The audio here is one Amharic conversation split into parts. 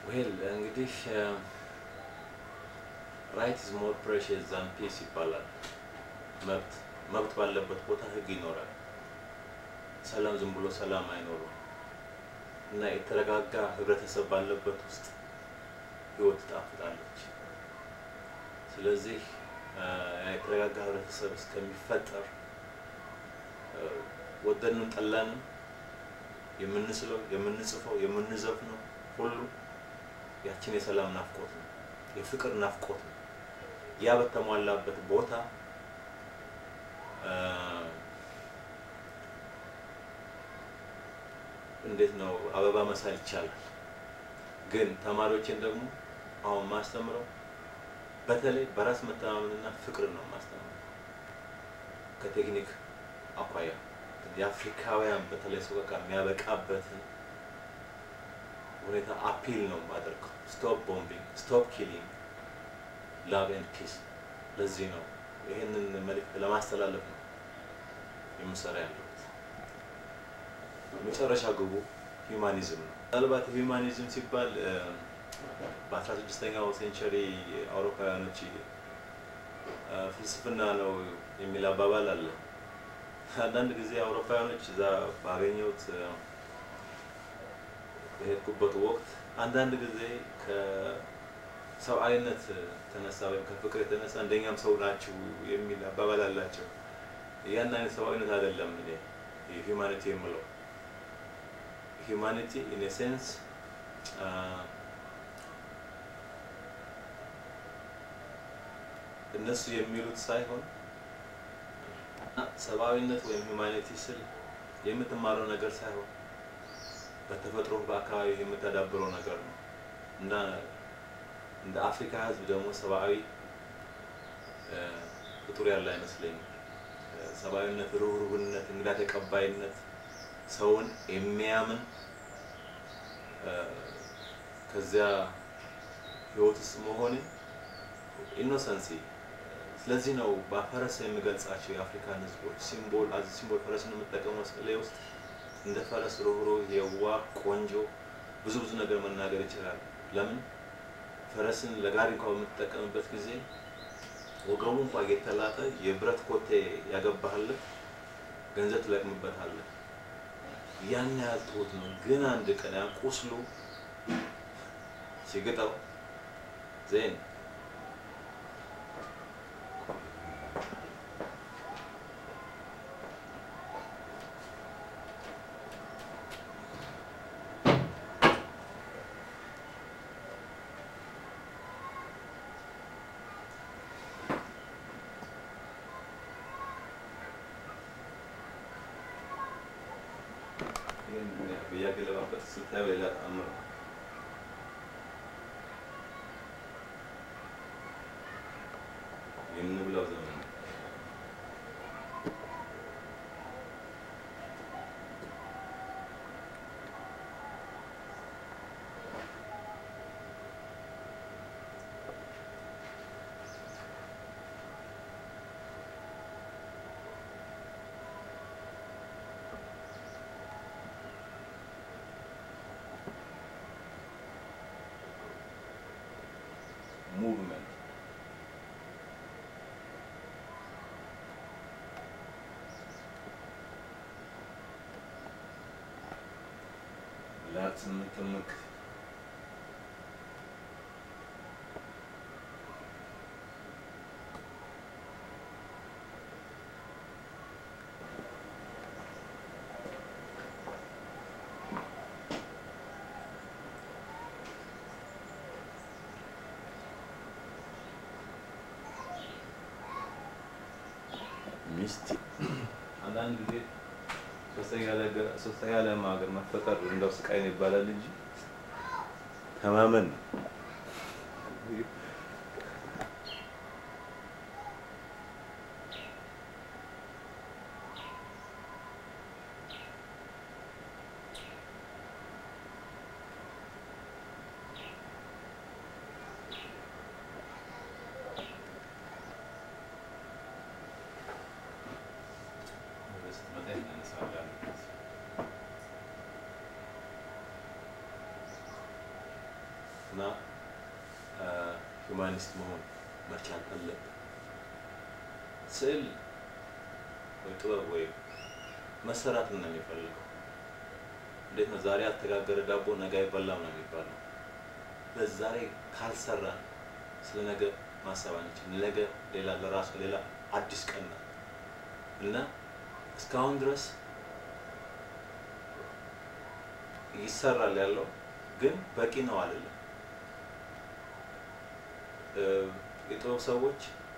Well, እንግዲህ right is more precious than peace ይባላል መብት ባለበት ቦታ ህግ ይኖራል ሰላም ዝም ብሎ ሰላም አይኖርም እና የተረጋጋ ህብረተሰብ ባለበት ውስጥ ህይወት ታፍጣለች ስለዚህ የተረጋጋ ህብረተሰብ እስከሚፈጠር ወደንን ጠላን የምንስለው የምንጽፈው የምንዘፍነው ሁሉ ያችን የሰላም ናፍቆት ነው የፍቅር ናፍቆት ነው ያ በተሟላበት ቦታ እንዴት ነው አበባ መሳል ይቻላል ግን ተማሪዎችን ደግሞ አሁን ማስተምረው በተለይ በራስ መተማመንና ፍቅር ነው ማስተምረው ከቴክኒክ አኳያ የአፍሪካውያን በተለይ ሰውቃ የሚያበቃበት ሁኔታ አፒል ነው ማድረግ stop bombing stop killing love and peace ለዚህ ነው ይሄንን መልእክት ለማስተላለፍ ነው የምሰራ ያለው መጨረሻ ግቡ ሂዩማኒዝም ነው አልባት ሂዩማኒዝም ሲባል በ16ኛው ሴንቸሪ አውሮፓውያኖች ፍልስፍና ነው የሚል አባባል አለ አንዳንድ ጊዜ አውሮፓውያኖች እዛ ባገኙት በሄድኩበት ወቅት አንዳንድ ጊዜ ከሰውአዊነት ተነሳ ወይም ከፍቅር የተነሳ እንደኛም ሰው ናችሁ የሚል አባባል አላቸው ያን አይነት ሰውአዊነት አይደለም እኔ ሂዩማኒቲ የምለው humanity in a sense እነሱ የሚሉት ሳይሆን ሰብአዊነት ወይም ሁማኒቲ ስል የምትማረው ነገር ሳይሆን በተፈጥሮ በአካባቢ የምትዳብረው ነገር ነው እንደ አፍሪካ ህዝብ ደግሞ ሰብአዊ ፍጡር ያለ አይመስለኝም ሰብአዊነት ሩህሩህነት እንግዳ ተቀባይነት ሰውን የሚያምን ከዚያ ህይወትስ መሆን ኢኖሰንሲ ስለዚህ ነው በፈረስ የሚገልጻቸው የአፍሪካን ህዝቦች ሲምቦል አዝ ሲምቦል ፈረስን የምትጠቀመው ስለ ውስጥ እንደ ፈረስ ሩህሩህ የዋህ ቆንጆ ብዙ ነገር መናገር ይችላል ለምን ፈረስን ለጋሪ እንኳን የምትጠቀምበት ጊዜ ወገቡ እንኳን የተላጠ የብረት ኮቴ ያገባሃል ገንዘብ ትለቅምበታለህ ያን ያልተውት ነው ግን አንድ ቀን ያቁስሉ ሲገጣው ዜን بياكل ستاوي لا أمر يمنو بلا زمان movement لا تمك ሚስቲ አንዳንድ ጊዜ ሶስተኛ ዓለም ሀገር መፈጠር እንደው ስቃይ ነው ይባላል እንጂ ተማመን እና ሁማኒስት መሆን መቻል አለብን ስዕል ወይ ጥበብ ወይ መሰራት ነው የሚፈልገው እንዴት ነው ዛሬ አተጋገረ ዳቦ ነገ አይበላም ነው የሚባለው ለዛሬ ካልሰራን ስለ ነገ ማሰብ አንችልም ነገ ሌላ ለራሱ ሌላ አዲስ ቀን ነው እና እስካሁን ድረስ ይሰራል ያለው ግን በቂ ነው አይደለም የጥበብ ሰዎች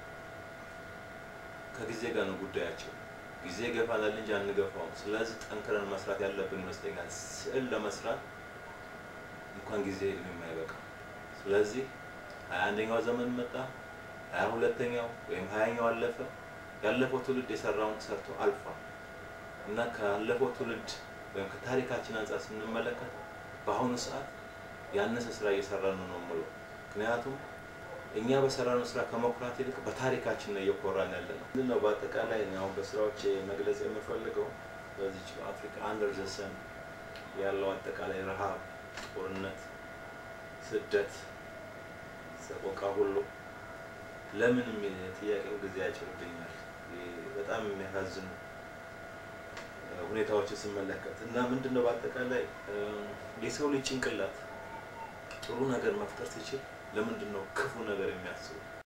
ከጊዜ ጋር ነው ጉዳያቸው ጊዜ ገፋናል እንጂ አንገፋው ስለዚህ ጠንክረን መስራት ያለብን ይመስለኛል ስዕል ለመስራት እንኳን ጊዜ የማይበቃ ስለዚህ 21ኛው ዘመን መጣ 22ኛው ወይም 20ኛው አለፈ ያለፈው ትውልድ የሰራውን ሰርቶ አልፏል እና ካለፈው ትውልድ ወይም ከታሪካችን አንፃር ስንመለከት በአሁኑ ሰዓት ያነሰ ስራ እየሰራን ነው ማለት ምክንያቱም እኛ በሰራነው ስራ ከመኩራት ይልቅ በታሪካችን ነው እየኮራን ያለነው እንደው በአጠቃላይ ነው በስራዎች መግለጽ የምፈልገው በዚህ አፍሪካ አንደር ዘ ሰን ያለው አጠቃላይ ረሃብ ጦርነት ስደት ሰቆቃ ሁሉ ለምንም ጥያቄው ጊዜ ያጭርብኛል በጣም የሚያሳዝኑ ሁኔታዎችን ስመለከት እና ምንድነው በአጠቃላይ የሰው ልጅ ጭንቅላት ጥሩ ነገር መፍጠር ሲችል ለምንድነው ክፉ ነገር የሚያስበው